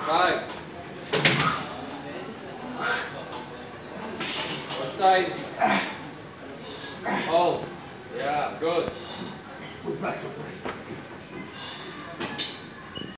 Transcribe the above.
Right. One side. Hold. Yeah, good. Put back your breath.